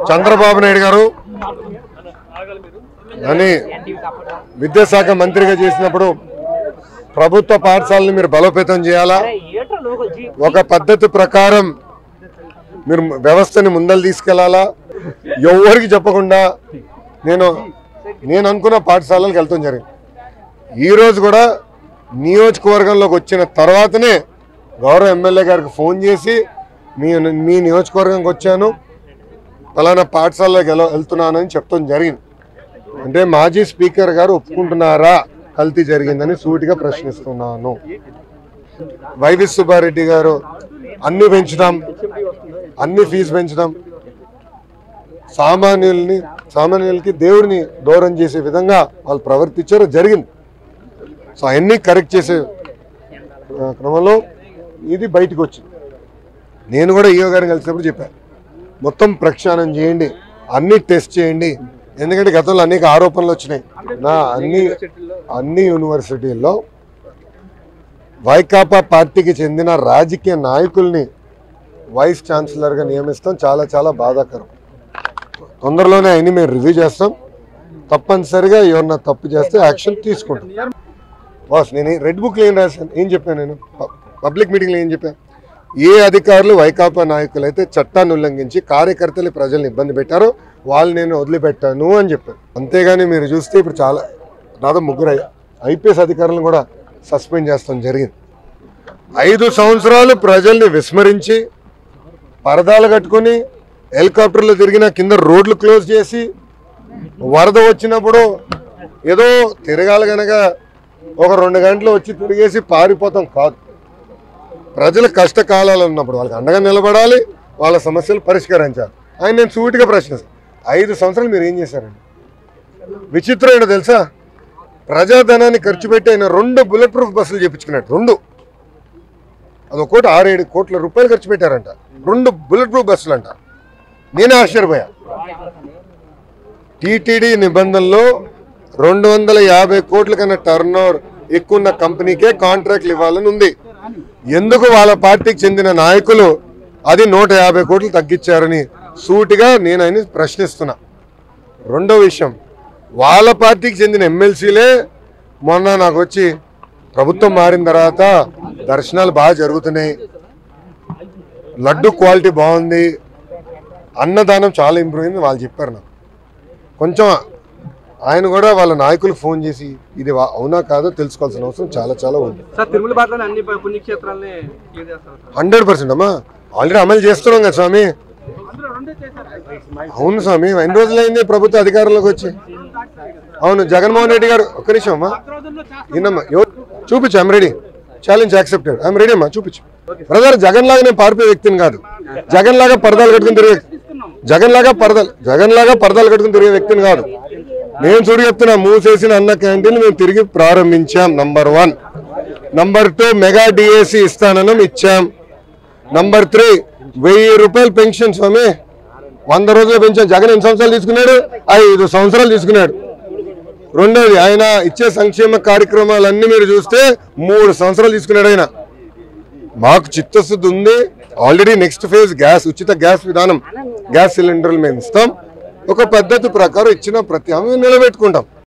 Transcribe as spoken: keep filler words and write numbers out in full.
చంద్రబాబు నాయుడు గారు అని విద్యాశాఖ మంత్రిగా చేసినప్పుడు ప్రభుత్వ పాఠశాలను మీరు బలోపేతం చేయాలా, ఒక పద్ధతి ప్రకారం మీరు వ్యవస్థని ముందలు తీసుకెళ్లాలా, ఎవరికి చెప్పకుండా నేను నేను అనుకున్న పాఠశాలలకు వెళ్తాం జరిగింది. ఈరోజు కూడా నియోజకవర్గంలోకి వచ్చిన తర్వాతనే గౌరవ ఎమ్మెల్యే గారికి ఫోన్ చేసి మీ మీ నియోజకవర్గంకి వచ్చాను, ఫలానా పాఠశాలలోకి వెళ్తున్నానని చెప్తాం జరిగింది. అంటే మాజీ స్పీకర్ గారు ఒప్పుకుంటున్నారా కల్తీ జరిగిందని సూటిగా ప్రశ్నిస్తున్నాను. వైవి సుబ్బారెడ్డి గారు అన్ని పెంచుదాం, అన్ని ఫీజు పెంచుదాం, సామాన్యుల్ని సామాన్యులకి దేవుడిని దూరం చేసే విధంగా వాళ్ళు ప్రవర్తించారు జరిగింది. సో అవన్నీ కరెక్ట్ చేసే క్రమంలో ఇది బయటకు వచ్చింది. నేను కూడా ఈయో గారిని కలిసినప్పుడు చెప్పాను, మొత్తం ప్రక్షాళన చేయండి, అన్ని టెస్ట్ చేయండి. ఎందుకంటే గతంలో అనేక ఆరోపణలు వచ్చినాయి. నా అన్ని అన్ని యూనివర్సిటీల్లో వైకాపా పార్టీకి చెందిన రాజకీయ నాయకుల్ని వైస్ ఛాన్సలర్గా నియమిస్తాం, చాలా చాలా బాధాకరం. తొందరలోనే అయినా మేము రివ్యూ చేస్తాం, తప్పనిసరిగా ఎవరన్నా తప్పు చేస్తే యాక్షన్ తీసుకుంటాం. బాస్ నేను రెడ్ బుక్లో ఏం రాశాను, ఏం చెప్పాను, నేను పబ్లిక్ మీటింగ్లో ఏం చెప్పాను, ఏ అధికారులు వైకాపా నాయకులు అయితే చట్టాన్ని ఉల్లంఘించి కార్యకర్తలు ప్రజల్ని ఇబ్బంది పెట్టారో వాళ్ళు నేను వదిలిపెట్టాను అని చెప్పాను. అంతేగాని మీరు చూస్తే ఇప్పుడు చాలా దాదాపు ముగ్గురు ఐపీఎస్ అధికారులను కూడా సస్పెండ్ చేస్తాం జరిగింది. ఐదు సంవత్సరాలు ప్రజల్ని విస్మరించి పరదాలు కట్టుకుని హెలికాప్టర్లు తిరిగిన కింద రోడ్లు క్లోజ్ చేసి వరద వచ్చినప్పుడు ఏదో తిరగాలి కనుక ఒక రెండు గంటలు వచ్చి తిరిగేసి పారిపోతాం కాదు. ప్రజల కష్టకాలాలు ఉన్నప్పుడు వాళ్ళకి అండగా నిలబడాలి, వాళ్ళ సమస్యలు పరిష్కరించాలి. ఆయన నేను సూటిగా ప్రశ్నిస్తాను, ఐదు సంవత్సరాలు మీరు ఏం చేశారండి? విచిత్రం ఏంటో తెలుసా, ప్రజాధనాన్ని ఖర్చు పెట్టి ఆయన రెండు బుల్లెట్ ప్రూఫ్ బస్సులు చేయించుకున్నాడు. రెండు అది ఒక్కోటి ఆరేడు కోట్ల రూపాయలు ఖర్చు పెట్టారంట, రెండు బుల్లెట్ ప్రూఫ్ బస్సులు అంట. నేనే ఆశ్చర్యపోయా. టీటీడీ నిబంధనలో రెండు వందల యాభై కోట్ల కన్నా టర్న్ ఓవర్ ఎక్కువ ఉన్న కంపెనీకే కాంట్రాక్ట్లు ఇవ్వాలని ఉంది. ఎందుకు వాళ్ళ పార్టీకి చెందిన నాయకులు అది నూట యాభై కోట్లు తగ్గించారని సూటిగా నేను ఆయన ప్రశ్నిస్తున్నా. రెండో విషయం, వాళ్ళ పార్టీకి చెందిన ఎమ్మెల్సీలే మొన్న నాకు వచ్చి ప్రభుత్వం మారిన తర్వాత దర్శనాలు బాగా జరుగుతున్నాయి, లడ్డు క్వాలిటీ బాగుంది, అన్నదానం చాలా ఇంప్రూవ్ అయింది వాళ్ళు చెప్పారు. నాకు కొంచెం ఆయన కూడా వాళ్ళ నాయకులకు ఫోన్ చేసి ఇది అవునా కాదో తెలుసుకోవాల్సిన అవసరం చాలా చాలా ఉంది. హండ్రెడ్ పర్సెంట్ అమ్మా ఆల్రెడీ అమలు చేస్తున్నాం కదా స్వామి. అవును స్వామి, ఎన్ని రోజులైంది ప్రభుత్వ అధికారంలోకి వచ్చి? అవును, జగన్మోహన్ రెడ్డి గారు ఒక్క నిమిషం అమ్మా విన్నమ్మా, చూపించు, I'm ready, challenge accepted, I'm ready అమ్మా, చూపించు. బ్రదర్ జగన్ లాగా నేను పారిపోయే వ్యక్తిని కాదు, జగన్ లాగా పరదాలు కట్టుకుని తిరిగే జగన్ లాగా పరదాలు జగన్ లాగా పరదాలు కట్టుకుని తిరిగే వ్యక్తిని కాదు. నేను చూడు చెప్తున్నా, మూసేసిన అన్న క్యాంటీన్ మేము తిరిగి ప్రారంభించాం. Number one. Number two, mega DAC ఇస్తానని ఇచ్చాం. నంబర్ త్రీ, వెయ్యి రూపాయలు పెన్షన్ స్వామి, వంద రోజులు పెన్షన్. జగన్ ఎన్ని సంవత్సరాలు తీసుకున్నాడు? ఐదు సంవత్సరాలు తీసుకున్నాడు. రెండోది, ఆయన ఇచ్చే సంక్షేమ కార్యక్రమాలన్నీ మీరు చూస్తే మూడు సంవత్సరాలు తీసుకున్నాడు ఆయన. మాకు చిత్తశుద్ధి ఉంది. ఆల్రెడీ నెక్స్ట్ ఫేజ్ గ్యాస్ ఉచిత గ్యాస్ విధానం, గ్యాస్ సిలిండర్లు మేము ఇస్తాం. ఒక పద్ధతి ప్రకారం ఇచ్చిన ప్రతి హామీ నిలబెట్టుకుంటాం.